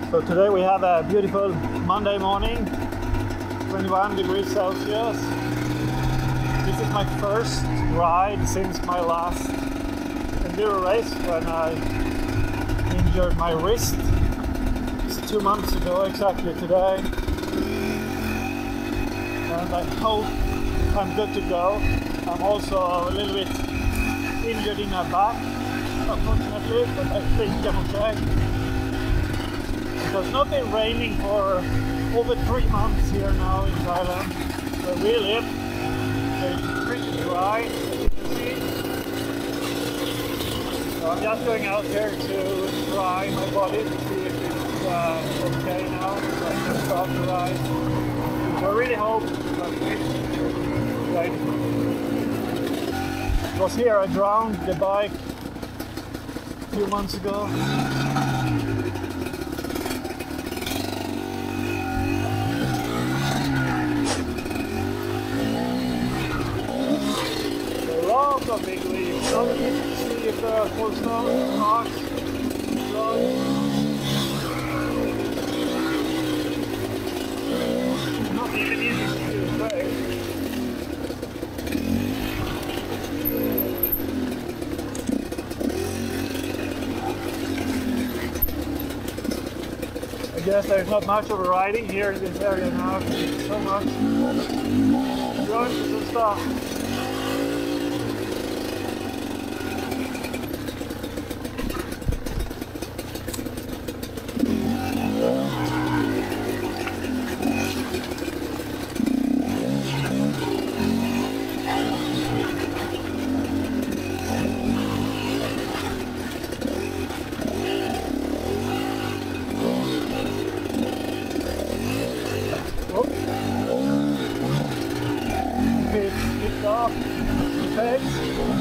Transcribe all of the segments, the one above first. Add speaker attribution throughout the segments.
Speaker 1: So today we have a beautiful Monday morning, 21 degrees Celsius. This is my first ride since my last enduro race when I injured my wrist. It's 2 months ago exactly today. And I hope I'm good to go. I'm also a little bit injured in my back, unfortunately, but I think I'm okay. It's not been raining for over 3 months here now in Thailand, where we live. It's pretty dry, as you can see. So I'm just going out here to dry my body to see if it's okay now, so I can start the ride. So I really hope that it's right. It was here I drowned the bike a few months ago. Lots of big leaves. So you can see if there are full snow, rocks, not even easy to do today. I guess there's not much of a riding here in this area now. So much brunches and stuff. Off the pegs.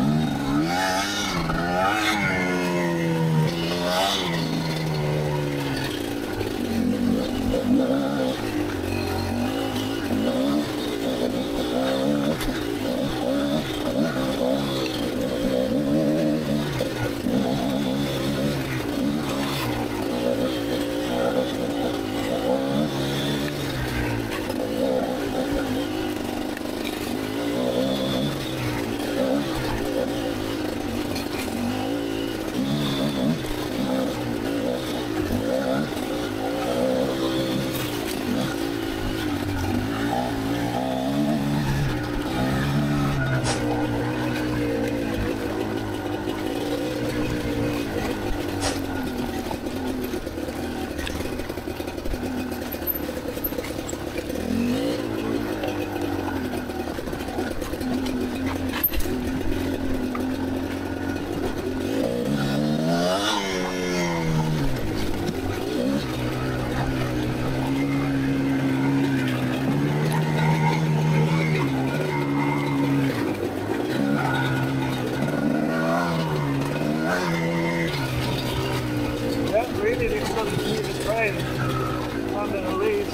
Speaker 1: Really difficult to see the train under the leaves.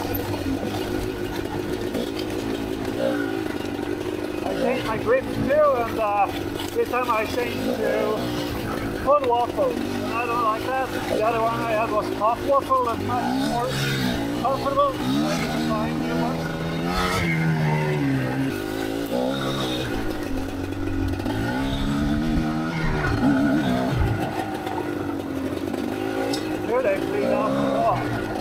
Speaker 1: I changed my grip too, and this time I changed to full waffle, and I don't like that. The other one I had was half waffle and much more comfortable. I need to find new ones. They clean off the rock.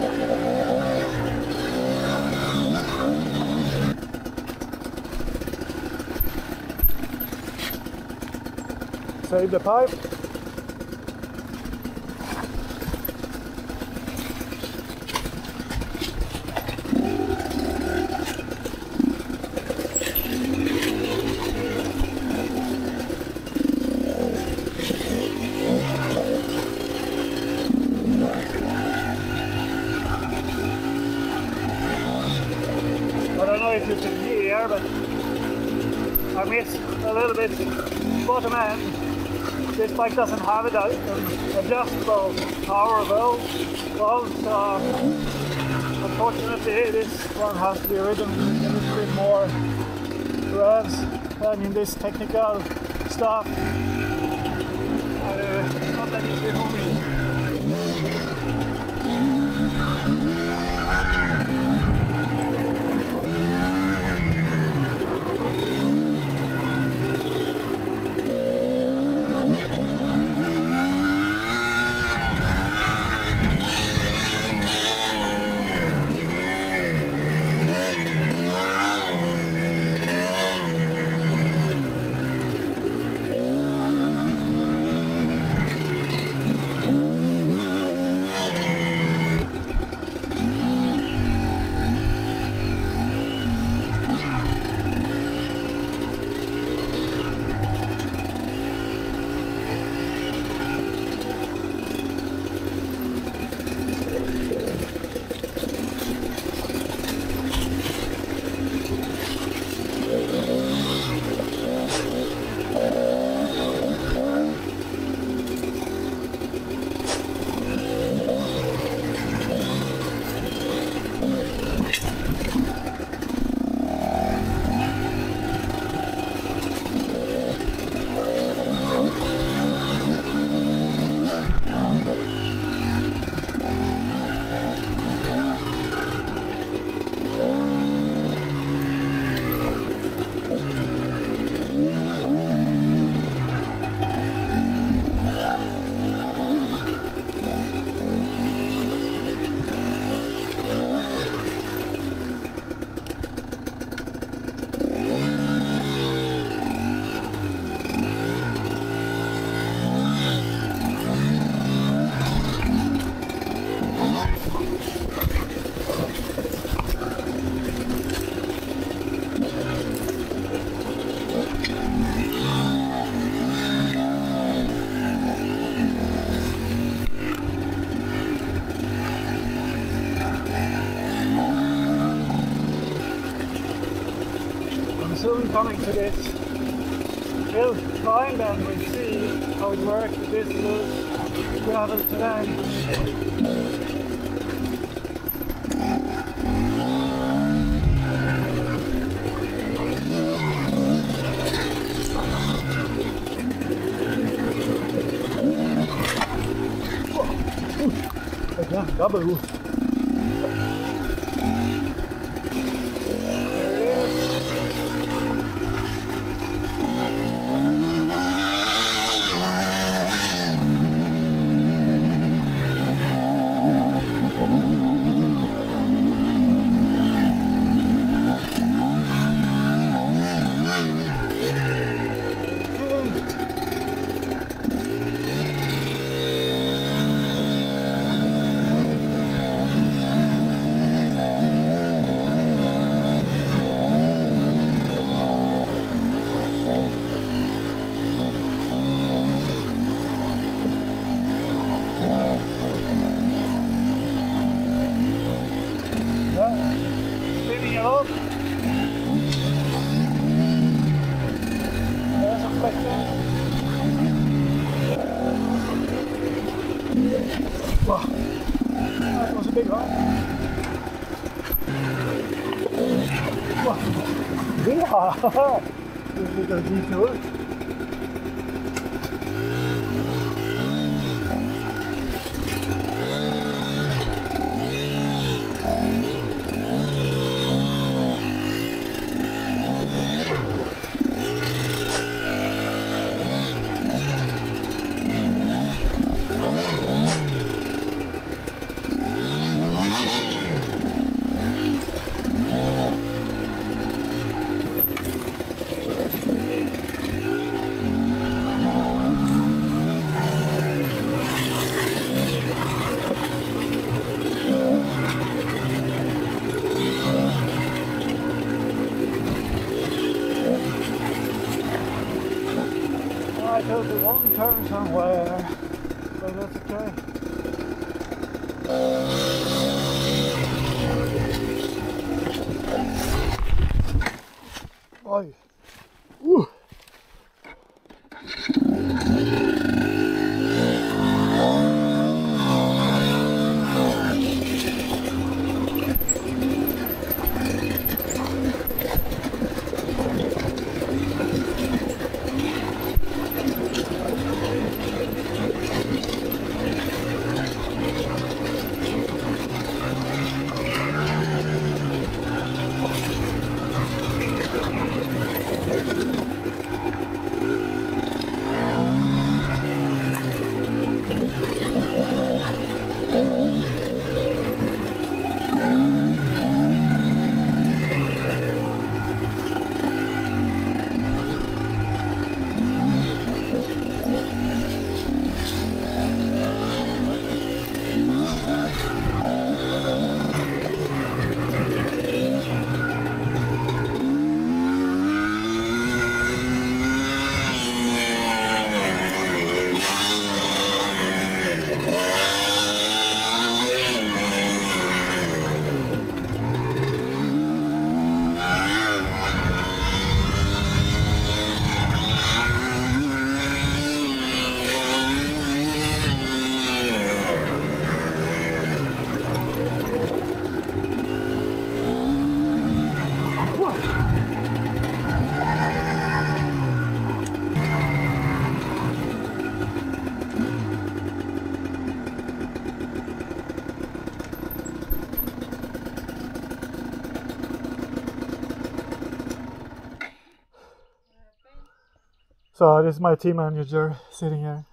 Speaker 1: Save the pipe. I don't know if you can hear, but I missed a little bit bottom end. This bike doesn't have an adjustable power valve, so unfortunately this one has to be ridden with a little bit more revs than in this technical stuff. It's not that easy for me. coming to this hill climb, and we'll see how it works with this loose gravel terrain. Yeah, double. Wow, that was a big one. Wow, yeah, this is a detour. I took the wrong turn somewhere, but that's okay. Oi. Ooh. So this is my team manager sitting here.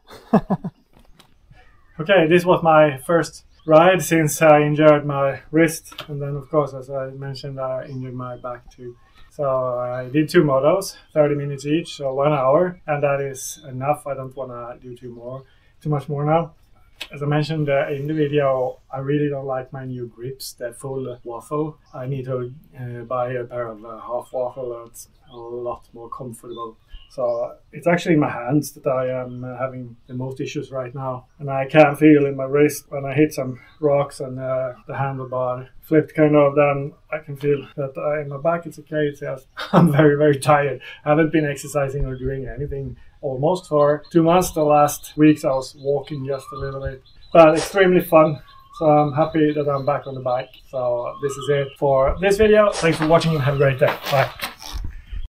Speaker 1: Okay, this was my first ride since I injured my wrist, and then of course, as I mentioned, I injured my back too. So I did 2 motos, 30 minutes each, so 1 hour, and that is enough. I don't want to do too much more now. As I mentioned in the video, I really don't like my new grips, the full waffle. I need to buy a pair of half waffle. That's a lot more comfortable. So it's actually in my hands that I am having the most issues right now. And I can feel in my wrist when I hit some rocks and the handlebar flipped kind of, then I can feel that in my back it's okay. It's just, I'm very, very tired. I haven't been exercising or doing anything almost for 2 months. The last weeks I was walking just a little bit, but extremely fun. So I'm happy that I'm back on the bike. So this is it for this video. Thanks for watching and have a great day. Bye.